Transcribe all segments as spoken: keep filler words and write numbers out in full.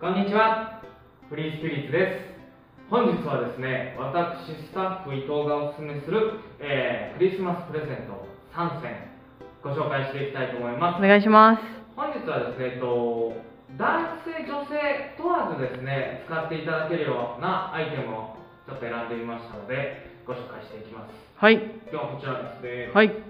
こんにちは、フリースピリッツです。本日はですね、私スタッフ伊藤がおすすめする、えー、クリスマスプレゼントさんせんご紹介していきたいと思います。 お願いします。 本日はですね、えっと、男性女性問わずですね、使っていただけるようなアイテムをちょっと選んでみましたのでご紹介していきます。 はい。 今日はこちらですね。 はい。 こ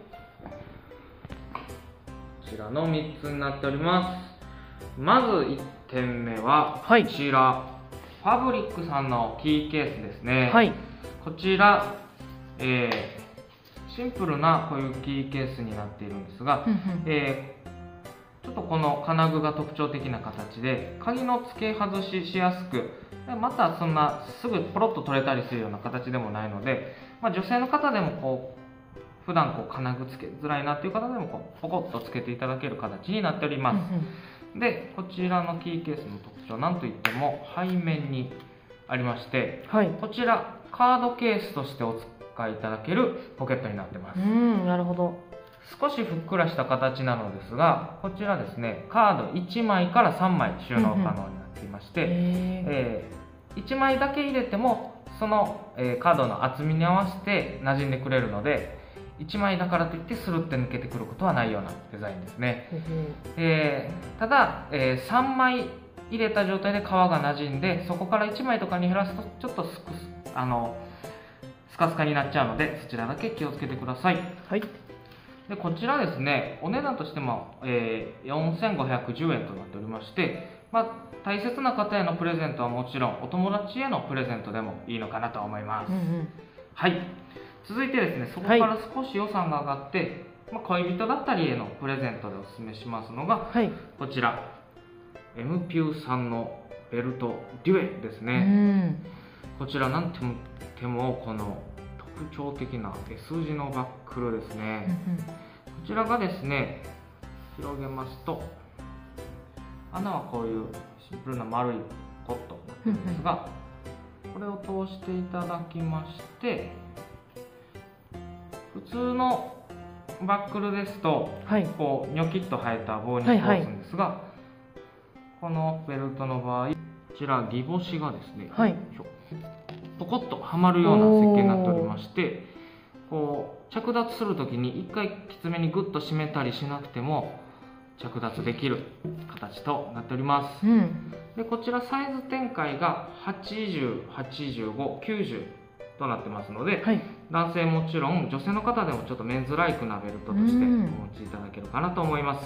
ちらのみっつになっております。まずいってんめは、 はい、 こちらファブリックさんのキーケースですね。 はい、 こちら、えー、シンプルなこういうキーケースになっているんですが、えー、ちょっとこの金具が特徴的な形で鍵の付け外ししやすく、またそんなすぐポロッと取れたりするような形でもないので、まあ、女性の方でもこう普段こう金具つけづらいなっていう方でもこうポコッとつけていただける形になっております。で、こちらのキーケースの特徴、なんといっても背面にありまして、はい、こちらカードケースとしてお使いいただけるポケットになってます。 うん、なるほど。 少しふっくらした形なのですが、こちらですね、カードいちまいからさんまい収納可能になっていまして、えー、いちまいだけ入れてもその、えー、カードの厚みに合わせて馴染んでくれるので、いちまいだからといってスルッて抜けてくることはないようなデザインですね。えー、ただ、えー、さんまい入れた状態で皮が馴染んで、そこからいちまいとかに減らすとちょっとスクスあのスカスカになっちゃうので、そちらだけ気をつけてください。 はい。 でこちらですね、お値段としても、えー、よんせんごひゃくじゅうえんとなっておりまして、まあ、大切な方へのプレゼントはもちろんお友達へのプレゼントでもいいのかなと思います。うんうん、はい。続いてですね、そこから少し予算が上がって、はい、まあ、恋人だったりへのプレゼントでおすすめしますのが、はい、こちら エムピュー さんのベルトデュエですね。こちらなんといってもこの特徴的な S 字のバックルですね。こちらがですね、広げますと穴はこういうシンプルな丸いポットになってるんですが、これを通していただきまして、普通のバックルですと、はい、こうニョキッと生えた棒に通すんですが、はいはい、このベルトの場合、こちらギボシがですね、はい、ポコッとはまるような設計になっておりまして、こう着脱する時に一回きつめにグッと締めたりしなくても着脱できる形となっております。うん、でこちらサイズ展開がはちじゅう、はちじゅうご、きゅうじゅうとなってますので、はい、男性もちろん女性の方でもちょっとメンズライクなベルトとしてお持ちいただけるかなと思います。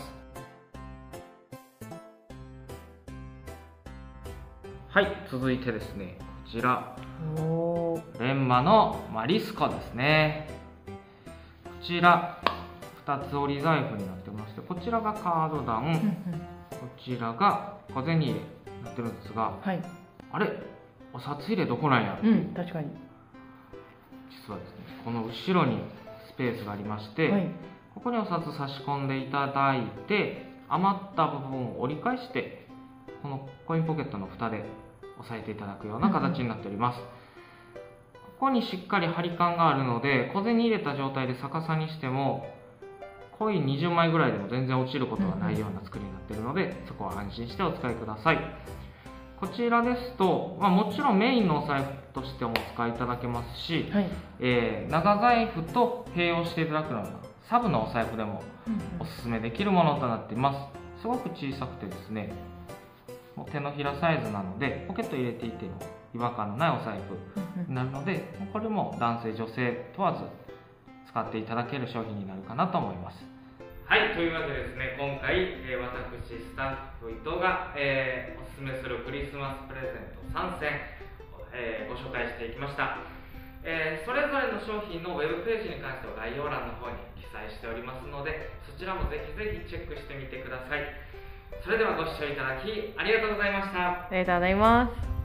はい、続いてですね、こちらレンマのマリスコですね。こちらふたつ折り財布になってまして、こちらがカードダウン、こちらが小銭入れになってるんですが、はい、あれお札入れどこなんや、 うん、確かに。 実はですね、この後ろにスペースがありまして、はい、ここにお札差し込んでいただいて、余った部分を折り返してこのコインポケットの蓋で押さえていただくような形になっております。ここにしっかり張り感があるので、小銭入れた状態で逆さにしてもコインにじゅうまいぐらいでも全然落ちることはないような作りになっているので、そこは安心してお使いください。こちらですと、まあ、もちろんメインのお財布としてもお使いいただけますし、はい、えー、長財布と併用していただくようなサブのお財布でもおすすめできるものとなっています。すごく小さくてですね、もう手のひらサイズなのでポケット入れていても違和感のないお財布になるので、これも男性女性問わず使っていただける商品になるかなと思います。はい、というわけでですね、今回、えー、私スタッフ伊藤が、えー、おすすめするクリスマスプレゼントさんせん、えー、ご紹介していきました。えー、それぞれの商品のウェブページに関しては概要欄の方に記載しておりますので、そちらもぜひぜひチェックしてみてください。それではご視聴いただきありがとうございました。 ありがとうございます。